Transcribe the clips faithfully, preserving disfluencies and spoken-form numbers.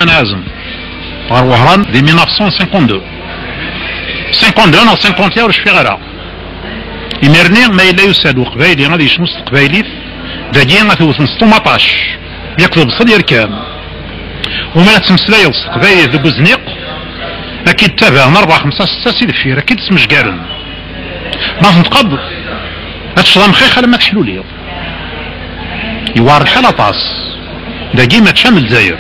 عازم غير وهران دي ألف وتسعمائة وخمسة وخمسين خمسة وخمسين أو خمسين ولا شفي غيرها إمرني ما إلا يساد وقبايلي غادي يشنوس قبايلي داكي غتوثن سطوماطاش ياكل بصل يركب وما تمسلاي وسط قبايلي ذو بوزنيق أكيد تابع أربعة خمسة ستة سي دفير أكيد تسمجكارن ما تنتقض هادشي مخيخ لما تحلو لي يوار الحال طاس داكي ما تشامل داير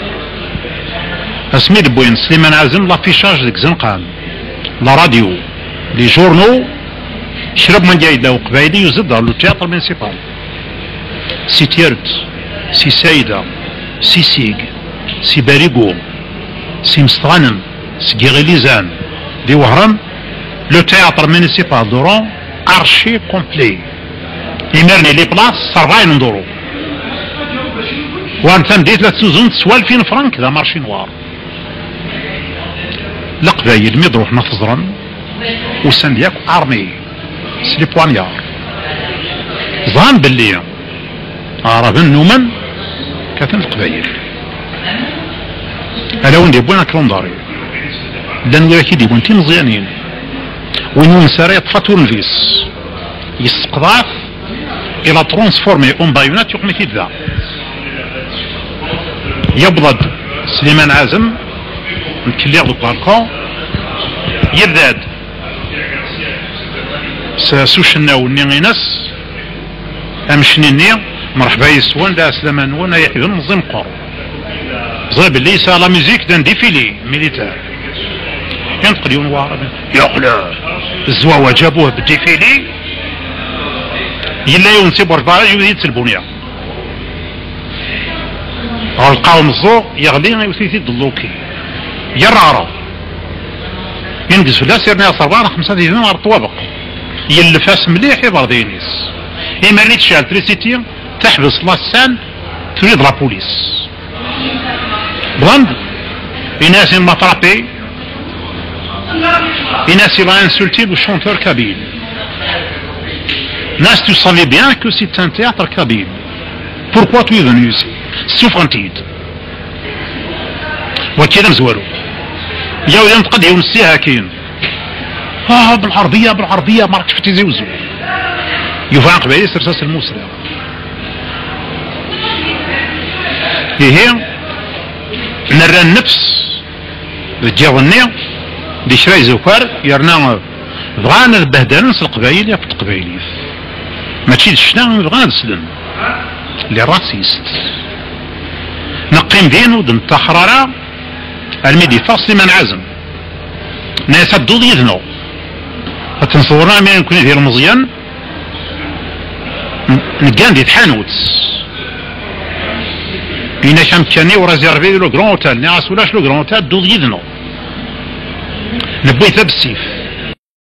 اسمي بوين سليمان عازم لافيشاج ديك زنقان لا راديو لي جورنو شرب من جاي له قبايلي يزد لو تياتر مينسيبال سي تيرت سي سايده سي سيغ سي باريغو سي مستغانم سي غيليزان دي وهران لو تياتر مينسيبال دورون ارشي كومبلي يمرني لي بلاص سربعين ندورو وانت مديت لا تسوزون سوالفين فرانك ذا مارشي نوار القبايل مي تروح نفزرن وساندياك ارمي سلي بوانيار ظان باللي عرب النومن كاتن القبايل الا وندي بونا كلونداري لان ولا كيدي بونتي مزيانين وين نساري طفاتو نفيس يسقضاف الى ترانسفورمي اون بايونات يقمي كيدا يبضد سليمان عازم نكليغ دوك الارقام يرداد سوشنا ونيغيناس امشنيني مرحبا يسوان دا سلامان وانا يحيون نظيم قر زاب اللي سا لا ميوزيك دان ديفيلي ميليتار ينتقل يون وارد يقلا الزواوة جابوه بالديفيلي يلا يونسي برفارة يوزيد البنية غلقاو مزوق يغلي يوثيثي دلوكي يرعرى ينقز لا سيرنا صربان خمسة دينار على الطوابق يلفاس مليح يبر دينيس إما ريت شال تريسيتي تحبس لاسان تريد لا بوليس بغند إناس ما فرابي إناس لا انسولتي لو شونتور كابيل ناس tu savais bien que c'est un théâtre kabyle. Pourquoi tu es venu ici? Souffrantide. وكذا مزوالو جاو ينتقد يونسيها كاين اه بالعربيه بالعربيه ما راكش فتي زوزو يوفان قبايلي سرساس الموسري هي نرى النفس الجاوني دي شراي زوكار يرنا بغانا البهدله نص القبايل يا في القبايلي ماشي الشنا بغانا نسلم لي راسيست نقيم دينو دم تحرارا الميدي فاصلي من عزم ناس الدود يذنو فتنصورنا ما يمكن يدير مزيان نقان دي تحانوت بينا شامكاني ورازيرفي لو غران اوتيل ناس ولاش لو غران اوتيل دود يذنو نبوي ثاب السيف